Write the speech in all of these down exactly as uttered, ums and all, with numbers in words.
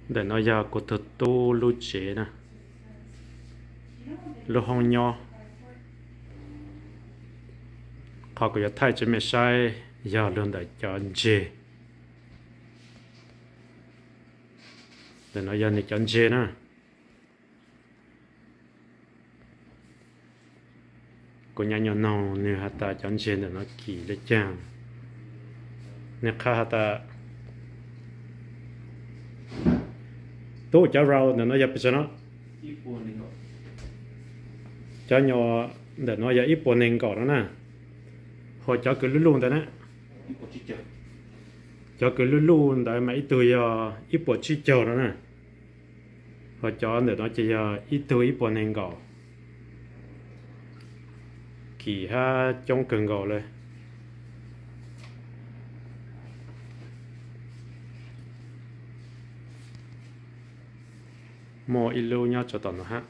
để nó giờ của thực tu lưu chế nè lưu hong nho họ có thay cho mẹ sai giờ luôn để chọn chế để nó giờ này chọn chế nè của nhà nhỏ nào nếu hạt ta chọn chế để nó kỳ để chàng nếu khác hạt ta tôi cho rau để nó dập cho nó cho nhỏ để nó dập ít bột nền cỏ đó nè họ cho cứ luôn luôn đấy nè cho cứ luôn luôn tại mấy tuổi ít bột chi chờ đó nè họ cho để nó chỉ ít tuổi ít bột nền cỏ kỳ ha trong cần gòเลยmò ilu nhau cho tận nó ha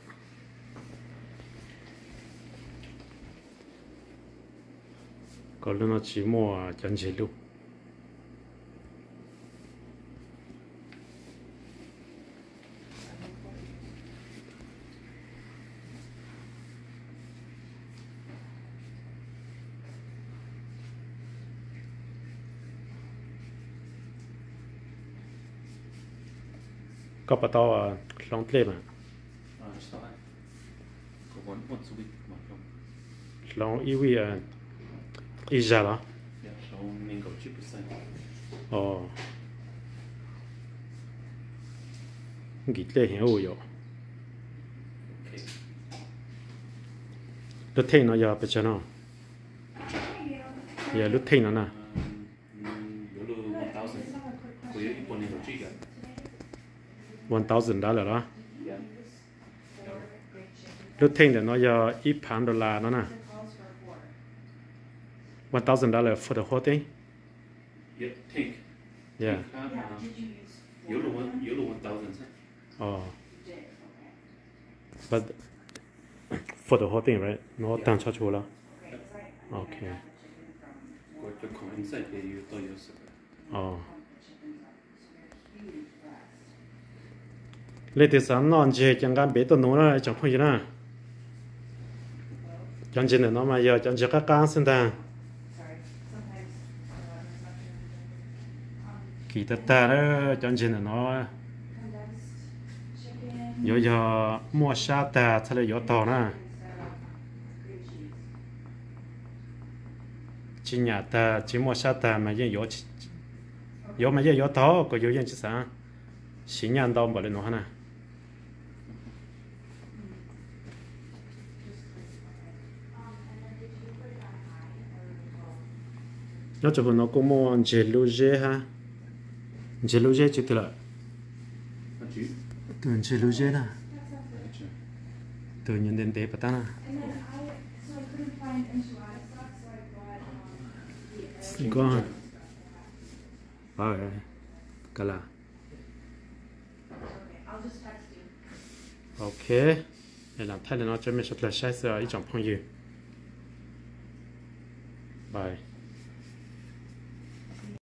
còn lúc nó chỉ mò chân chỉ luôn có bắt đầu long tlem à long iwi à iza đó ồ nghỉ lễ hiện ôi rồi lúc thiên nó giờ bây giờ nó giờ lúc thiên nó nè one thousand dollar đó lúc thiên để nó giờ ít pound dollar nó nè one thousand dollar for the whole thing yeah think yeah you know one you know one thousand oh but for the whole thing right nó tăng cho chú là okay của cho coin sai để you to yourself oh lấy từ sáng non chơi chẳng gan bé tôi nấu ra chẳng phải gì nè chẳng chỉ là nó mà giờ chẳng chỉ các cá sinh ta kỳ tất ta đó chẳng chỉ là nó giờ giờ mua sa ta thay là giờ tàu nè chỉ nhà ta chỉ mua sa ta mà giờ giờ giờ mà giờ giờ tàu có giờ giờ chỉ sao xí nhà tàu bỏ lên nó nè nó chụp nó cũng mua chế lưu dê ha chế lưu dê chứ từ là từ chế lưu dê nè từ nhân đến tế bắt ta nè có rồi cả là ok để làm thay là nó cho mình sẽ là sai sửa ý trọng phong gì bye